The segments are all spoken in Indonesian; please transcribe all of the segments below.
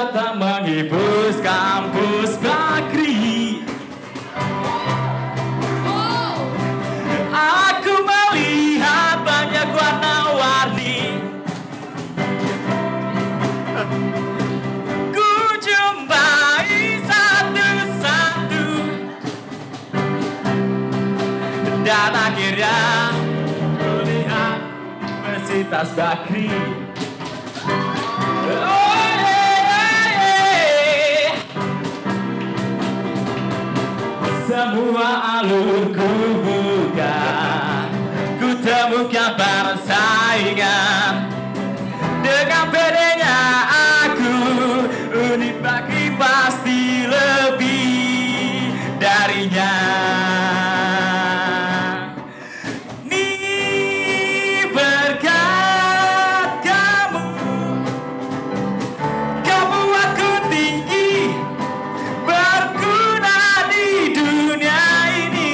datang menghibus kampus Bakri. Aku melihat banyak warna-warni. Ku jumpai satu-satu dan akhirnya melihat Universitas Bakri. Semua alur ku buka, ku temukan persaingan. Dengan bedanya aku, Univ Bakri pasti lebih darinya. Nih berkat kamu, kau buatku tinggi, berguna di dunia ini.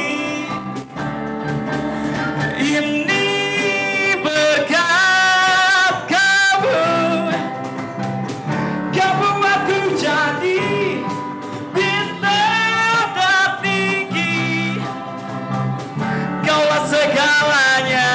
Ini berkat kamu, kau buatku jadi bintang tertinggi. Kaulah segalanya.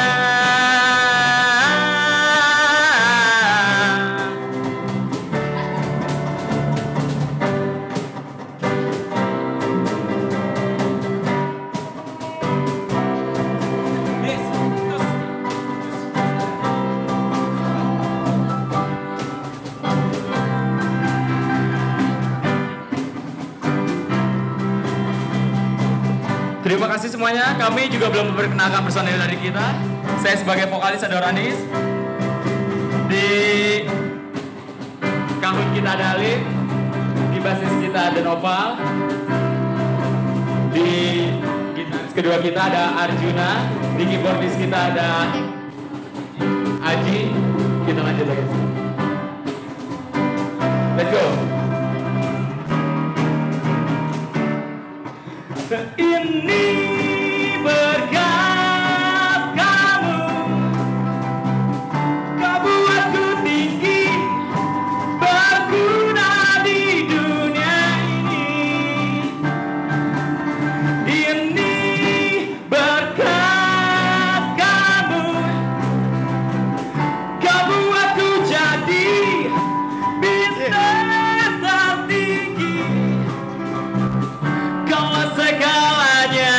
Terima kasih semuanya. Kami juga belum memperkenalkan personil dari kita. Saya sebagai vokalis ada Oranis. Di kahun kita ada Alif. Di basis kita ada Nopal. Di gitaris kedua kita ada Arjuna. Di keyboardis kita ada Aji. Kita lanjut lagi. Let's go. Ini berkat kamu, kau buatku tinggi, berguna di dunia ini. Ini berkat kamu, kau buatku jadi bintang tertinggi. Kaulah segalanya.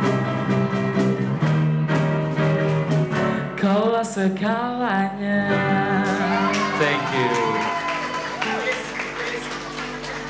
Kaulah segalanya.